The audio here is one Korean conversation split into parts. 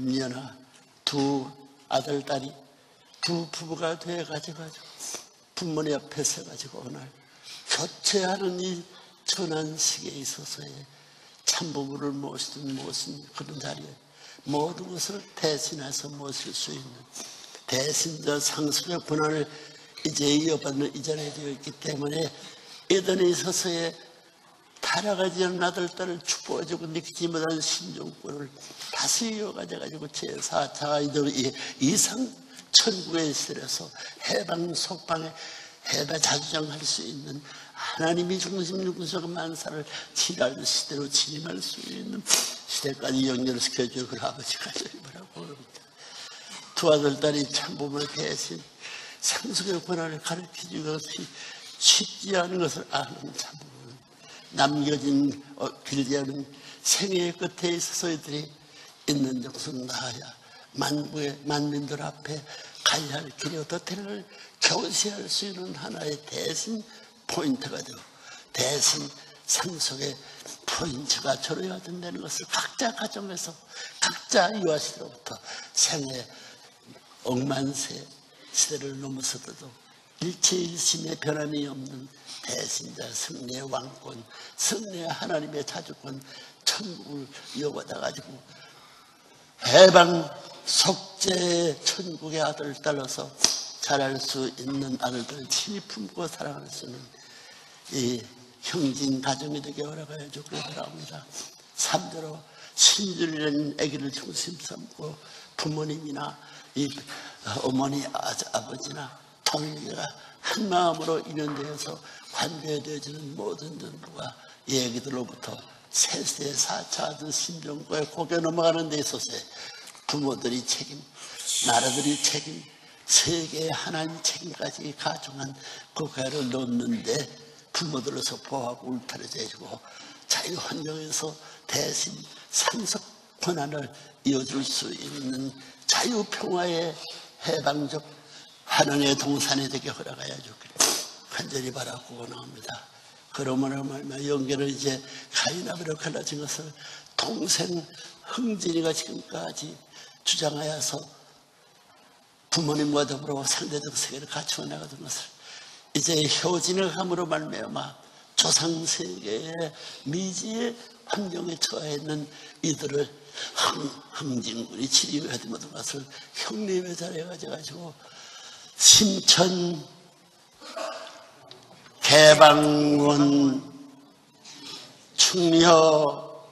금년아 두 아들, 딸이 두 부부가 돼가지고 부모님 앞에 서가지고 오늘 교체하는 이 전환 시기에 있어서의 참부부를 모시든 그런 자리에 모든 것을 대신해서 모실 수 있는 대신자 상속의 권한을 이제 이어받는 이전에 되어 있기 때문에 에덴에 있어서의 타락하지 않은 아들, 딸을 축복해주고 느끼지 못한 신종권을 다시 이어가져가지고 제4차 이상 천국의 시대에서 해방 속방에 해배 자주장할 수 있는 하나님이 중심 육구석 만사를 지랄 시대로 진임할 수 있는 시대까지 연결시켜주고 그 아버지까지 뭐라고 그럽니다. 두 아들, 딸이 참부모의 대신 상속의 권한을 가르쳐주는 것이 쉽지 않은 것을 아는 참부모. 남겨진 길지 않은 생애의 끝에 있어서 이들이 있는 정성 나아야 만민들 앞에 가야 할 길이 어떻게를 교시할 수 있는 하나의 대신 포인트가 되고 대신 상속의 포인트가 저러야 된다는 것을 각자 가정에서 각자 유아시로부터 생애 억만세 시대를 넘어서도 일체일심의 변함이 없는 대신자 승리의 왕권, 승리의 하나님의 자주권, 천국을 이어받아가지고 해방 속죄의 천국의 아들을 따라서 자랄 수 있는 아들들 친히 품고 사랑할 수 있는 이 형진 가정이 되게 허락하여 주기를 바랍니다. 3대로 신주라는 아기를 중심 삼고 부모님이나 이 어머니, 아버지나 동료가 한 마음으로 인연되어서 관계되어지는 모든 전부가 이 아기들로부터 세세 4차 신정고에 고개 넘어가는 데 있어서의 부모들이 책임, 나라들이 책임, 세계의 하나님 책임까지 가중한 국가를 놓는데 부모들로서 보호하고 울타리를 해주고 자유 환경에서 대신 상속 권한을 이어줄 수 있는 자유 평화의 해방적 하나님의 동산이 되게 허락하여 주기를 간절히 바라고 원합니다. 그러므로 말미암아 연계를 이제 가인아벨로 갈라진 것을 동생 흥진이가 지금까지 주장하여서 부모님과 더불어 상대적 세계를 갖추어 나가던 것을 이제 효진을 함으로 말미암아 조상세계의 미지의 환경에 처해 있는 이들을 흥진군이 치료하지 못한 것을 형님의 자리에 가져가지고 심천 개방군 충녀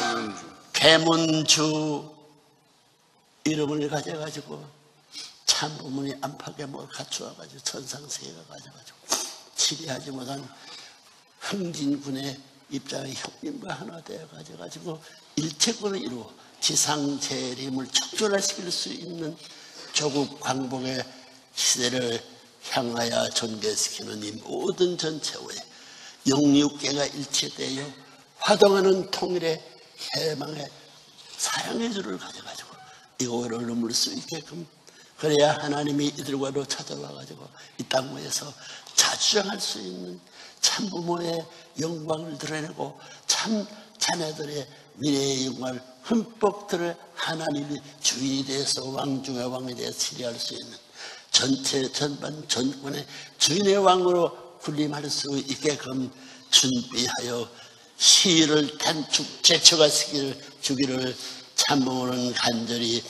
개문주 이름을 가져가지고 참부모니 안팎의뭘 갖추어가지고 천상세계가 가져가지고 치리하지 못한 흥진군의 입장에 형님과 하나 되어 가지고 일체권을 이루어 지상재림을 척존화시킬 수 있는 조국 광복의 시대를 향하여 전개시키는 이 모든 전체의 영육계가 일체되어 화동하는 통일의 해망의 사랑의 줄을 가져가지고 이거를 넘을 수 있게끔 그래야 하나님이 이들과도 찾아와가지고 이 땅 위에서 자주장할 수 있는 참부모의 영광을 드러내고 참 자녀들의 미래의 영광을 흠뻑 드러 하나님이 주인이 되어서 왕 중의 왕이 되어 치리할 수 있는 전체 전반 전권의 주인의 왕으로 군림할 수 있게끔 준비하여 시를 단축 제쳐가시기를 주기를 참부모는 간절히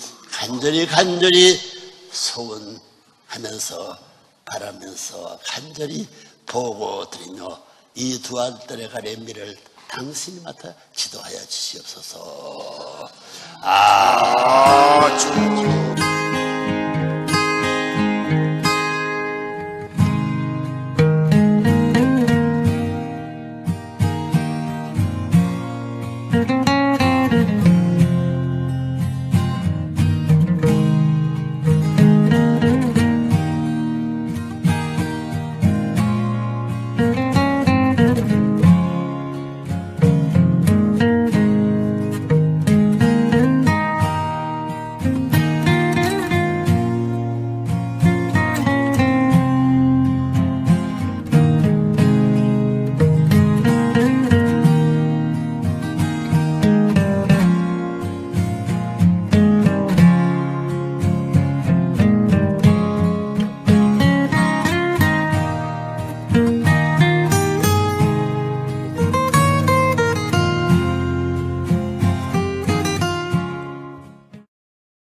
소원하면서 바라면서 간절히 보고 드리며 이 두 아들의 가래미를 당신이 맡아 지도하여 주시옵소서.